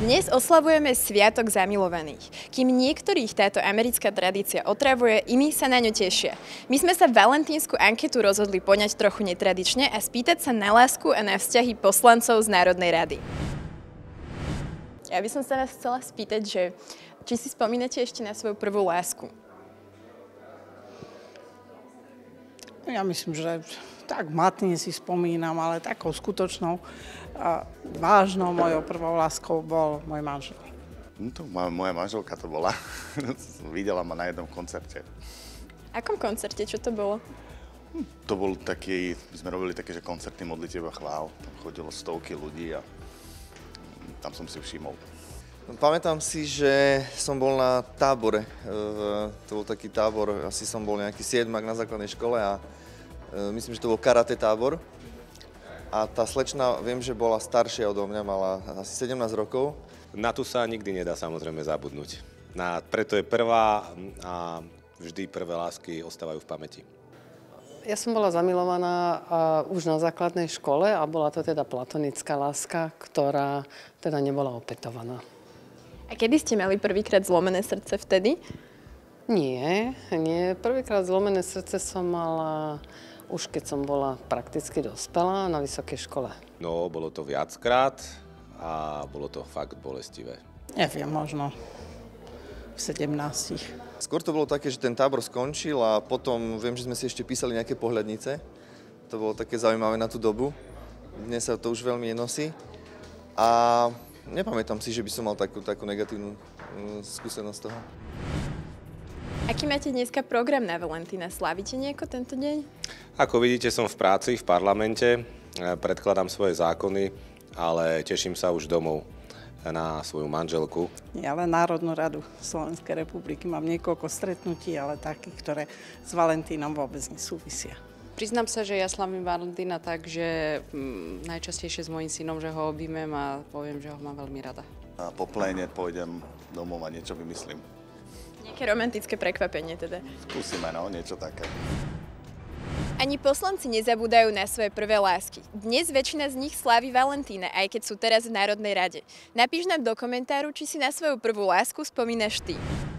Dnes oslavujeme Sviatok zamilovaných. Kým niektorých táto americká tradícia otravuje, iní sa na ňu tešia. My sme sa valentínsku anketu rozhodli poňať trochu netradične a spýtať sa na lásku a na vzťahy poslancov z Národnej rady. Ja by som sa vás chcela spýtať, že či si spomínate ešte na svoju prvú lásku? Ja myslím, že tak matne si spomínam, ale takou skutočnou a vážnou mojou prvou láskou bol môj manžel. Moja manželka to bola. Videla ma na jednom koncerte. Akom koncerte? Čo to bolo? To bol taký, my sme robili také, že koncerty modlitieb a chvál. Tam chodilo stovky ľudí a tam som si všimol. Pamätám si, že som bol na tábore. To bol taký tábor, asi som bol nejaký 7-ak na základnej škole a myslím, že to bol karate tábor. A tá slečna, viem, že bola staršia odo mňa, mala asi 17 rokov. Na tu sa nikdy nedá samozrejme zabudnúť. Preto je prvá a vždy prvé lásky ostávajú v pamäti. Ja som bola zamilovaná už na základnej škole a bola to teda platonická láska, ktorá teda nebola opätovaná. A kedy ste mali prvýkrát zlomené srdce vtedy? Nie. Prvýkrát zlomené srdce som mala už keď som bola prakticky dospelá na vysokej škole. No, bolo to viackrát a bolo to fakt bolestivé. Neviem, možno v 17. Skôr to bolo také, že ten tábor skončil a potom viem, že sme si ešte písali nejaké pohľadnice. To bolo také zaujímavé na tú dobu. Dnes sa to už veľmi nenosí. A nepamätám si, že by som mal takú negatívnu skúsenosť toho. Aký máte dneska program na Valentína? Slávite nejako tento deň? Ako vidíte, som v práci, v parlamente, predkladám svoje zákony, ale teším sa už domov na svoju manželku. Ja len Národnú radu Slovenskej republiky mám niekoľko stretnutí, ale takých, ktoré s Valentínom vôbec nesúvisia. Priznám sa, že ja slavím Valentína tak, že najčastejšie s mojím synom, že ho objímem a poviem, že ho mám veľmi rada. A po pléne pôjdem domov a niečo vymyslím. Nejaké romantické prekvapenie teda. Skúsime, niečo také. Ani poslanci nezabúdajú na svoje prvé lásky. Dnes väčšina z nich slávi Valentína, aj keď sú teraz v Národnej rade. Napíš nám do komentáru, či si na svoju prvú lásku spomínaš ty.